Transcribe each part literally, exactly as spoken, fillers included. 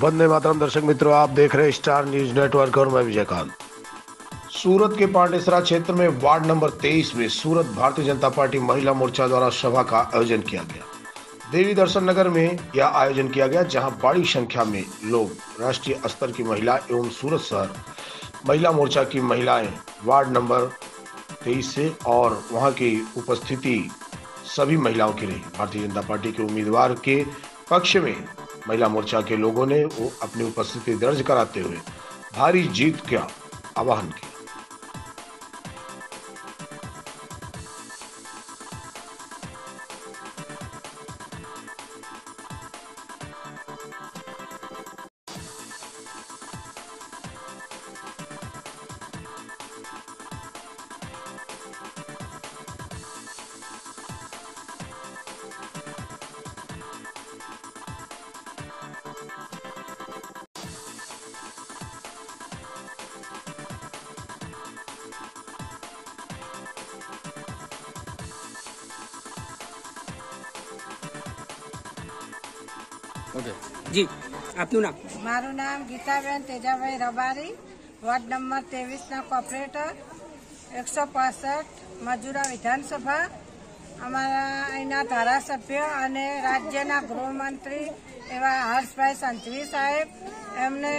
वंदे मातरम। दर्शक मित्रों, आप देख रहे हैं स्टार न्यूज नेटवर्क और मैं विजयकांत। सूरत के पांडेसरा क्षेत्र में वार्ड नंबर तेईस में सूरत भारतीय जनता पार्टी महिला मोर्चा द्वारा सभा का आयोजन किया गया। देवी दर्शन नगर में यह आयोजन किया गया, जहां बड़ी संख्या में लोग राष्ट्रीय स्तर की महिला एवं सूरत शहर महिला मोर्चा की महिलाएं वार्ड नंबर तेईस से और वहां की उपस्थिति सभी महिलाओं की रही। भारतीय जनता पार्टी के उम्मीदवार के पक्ष में महिला मोर्चा के लोगों ने वो अपनी उपस्थिति दर्ज कराते हुए भारी जीत का आह्वान किया। ओके जी, आपનું નામ? મારું નામ ગીતાબેન તેજાભાઈ રબારી, વોર્ડ નંબર ત્રેવીસના કોર્પોરેટર, એકસો પાસઠ મજૂરા વિધાનસભા। અમારા અહીંના ધારાસભ્ય અને રાજ્યના ગૃહમંત્રી એવા હર્ષભાઈ સંઘવી સાહેબ એમને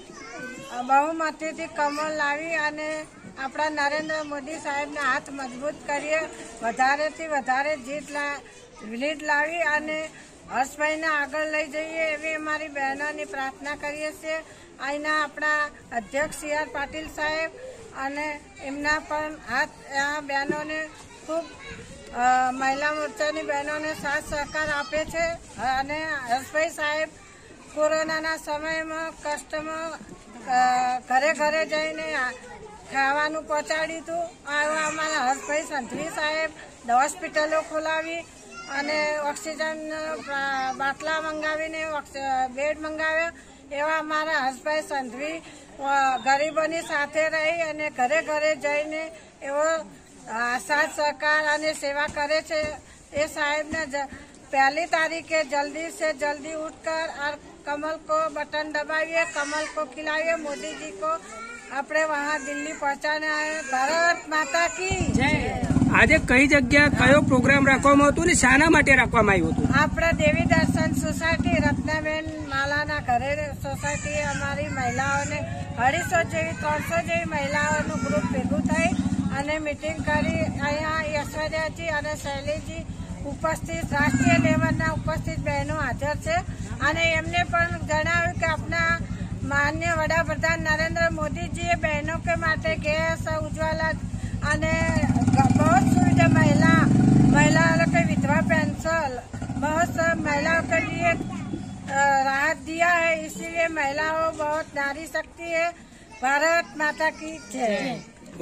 બહુમતીથી કમળ લાવી અને આપણા નરેન્દ્ર મોદી સાહેબને હાથ મજબૂત કરીએ, વધારેથી વધારે જીત લા લીડ લાવી અને હર્ષભાઈને આગળ લઈ જઈએ એવી અમારી બહેનોની પ્રાર્થના કરીએ છીએ। અહીંના આપણા અધ્યક્ષ સી આર પાટીલ સાહેબ અને એમના પણ હાથ આ બહેનોને ખૂબ મહિલા મોરચાની બહેનોને સાથ સહકાર આપે છે અને હર્ષભાઈ સાહેબ કોરોનાના સમયમાં કષ્ટમાં ઘરે ઘરે જઈને ખાવાનું પહોંચાડ્યું હતું। આવા અમારા હર્ષભાઈ સંઘવી સાહેબ હોસ્પિટલો ખોલાવી અને ઓક્સિજન બાટલા મંગાવીને બેડ મંગાવ્યા। એવા અમારા હર્ષભાઈ સંઘવી ગરીબોની સાથે રહી અને ઘરે ઘરે જઈને એવો સાથ સહકાર અને સેવા કરે છે। એ સાહેબને पहली तारीखे जल्दी से जल्दी उठकर और कमल को बटन दबाइए, कमल को खिलाइए। मोदी जी को अपने वहाँ दिल्ली पहुँचाने आए। भारत माता की जय। आज कई जगह कयो प्रोग्राम राखवामां हतो ने शाना माटे राखवामां आव्यो हतो? आपणे देवी दर्शन सोसायटी रत्नाबेन मालाना घरे सोसायटी अमारी महिलाओने अढ़ीसो जेवी त्रणसो जेवी महिलाओनुं ग्रुप भेगुं थई अने मीटिंग करी। अहींया ऐश्वर्याजी अने शैलीजी उपस्थित राष्ट्रीय लेवलना उपस्थित बहनों हाजर छे अने एमने पण जणाव्युं के अपना माननीय वडाप्रधान नरेंद्र मोदी जी बहनों के माटे गैस उज्ज्वला अने बहुत सुविधा महिला महिलाओं के विधवा पेंशन बहुत सब महिलाओं के लिए राहत दिया है। इसीलिए महिलाओं बहुत नारी शक्ति है। भारत माता की जय।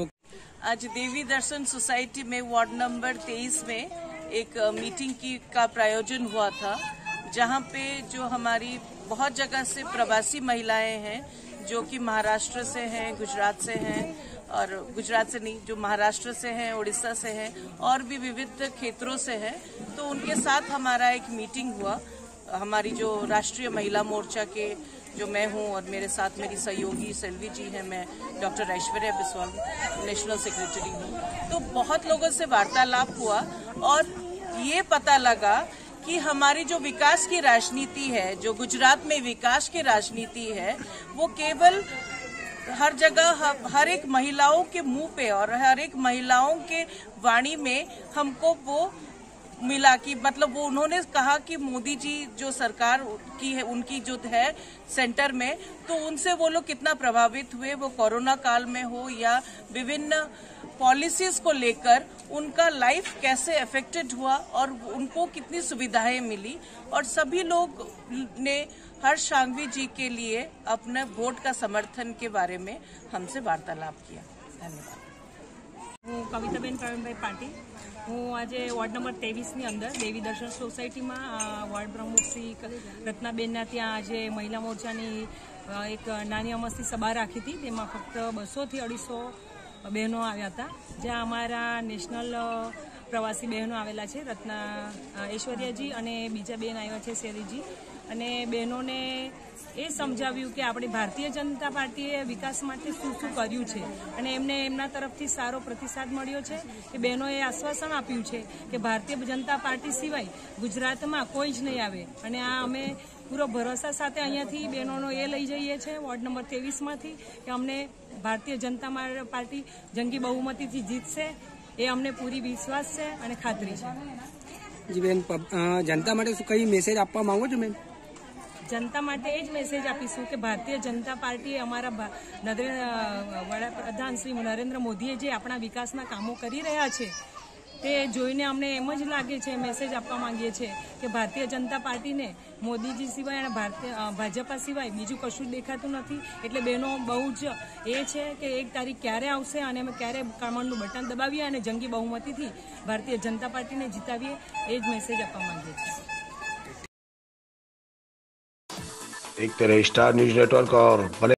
आज देवी दर्शन सोसाइटी में वार्ड नंबर तेईस में एक मीटिंग की का प्रायोजन हुआ था, जहां पे जो हमारी बहुत जगह से प्रवासी महिलाएं हैं जो कि महाराष्ट्र से हैं, गुजरात से हैं और गुजरात से नहीं जो महाराष्ट्र से हैं, उड़ीसा से हैं और भी विविध क्षेत्रों से हैं, तो उनके साथ हमारा एक मीटिंग हुआ। हमारी जो राष्ट्रीय महिला मोर्चा के जो मैं हूं और मेरे साथ मेरी सहयोगी सेल्वी जी हैं, मैं doctor Aishwarya Biswal national secretary हूं। तो बहुत लोगों से वार्तालाप हुआ और ये पता लगा कि हमारी जो विकास की राजनीति है, जो गुजरात में विकास की राजनीति है, वो केवल हर जगह हर एक महिलाओं के मुंह पे और हर एक महिलाओं के वाणी में हमको वो मिला कि मतलब वो उन्होंने कहा कि मोदी जी जो सरकार की है उनकी जो है सेंटर में, तो उनसे वो लोग कितना प्रभावित हुए, वो कोरोना काल में हो या विभिन्न पॉलिसीज को लेकर उनका लाइफ कैसे अफेक्टेड हुआ और उनको कितनी सुविधाएं मिली। और सभी लोग ने हर्ष सांघवी जी के लिए अपने वोट का समर्थन के बारे में हमसे वार्तालाप किया। धन्यवाद। हूँ कविताबेन प्रवीणभाई पाटील। हूँ आज वॉर्ड नंबर तेवीस अंदर देवी दर्शन सोसायटी में वॉर्ड प्रमुख श्री रत्नाबेन त्या आज महिला मोर्चा एक नानी अमस्ती सभा राखी थी। तेमां फक्त बसो थी अढ़ीसो बहनों आव्या था, ज्यां अमारा नेशनल प्रवासी बहनों आवेला छे, रत्ना ऐश्वर्याजी अने बीजा बेन आव्या छे शैलीजी। अने बहनों ने એ સમજાવ્યું કે આપણી ભારતીય જનતા પાર્ટીએ વિકાસ માટે શું શું કર્યું છે અને એમને એમના તરફથી સારો પ્રતિસાદ મળ્યો છે કે બહેનોએ આશ્વાસન આપ્યું છે કે ભારતીય જનતા પાર્ટી સિવાય ગુજરાતમાં કોઈ જ નહીં આવે અને આ અમે પૂરો ભરોસા સાથે અહીંયાથી બહેનોનો એ લઈ જઈએ છીએ વોર્ડ નંબર ત્રેવીસમાંથી કે અમને ભારતીય જનતા પાર્ટી જંગી બહુમતીથી જીતશે એ અમને પૂરી વિશ્વાસ છે અને ખાતરી છે. જી બેન, જનતા માટે શું કઈ મેસેજ આપવા માંગો છો બેન? જનતા માટે એ જ મેસેજ આપીશું કે ભારતીય જનતા પાર્ટીએ અમારા વડાપ્રધાન શ્રી નરેન્દ્ર મોદીએ જે આપણા વિકાસના કામો કરી રહ્યા છે તે જોઈને અમને એમ જ લાગે છે, મેસેજ આપવા માંગીએ છીએ કે ભારતીય જનતા પાર્ટીને મોદીજી સિવાય અને ભારતીય ભાજપા સિવાય બીજું કશું દેખાતું નથી. એટલે બહેનો બહુ જ એ છે કે એક તારીખ ક્યારે આવશે અને અમે ક્યારે કમળનું બટન દબાવીએ અને જંગી બહુમતીથી ભારતીય જનતા પાર્ટીને જીતાવીએ એ જ મેસેજ આપવા માંગીએ છીએ. देखते रहे स्टार न्यूज नेटवर्क और बने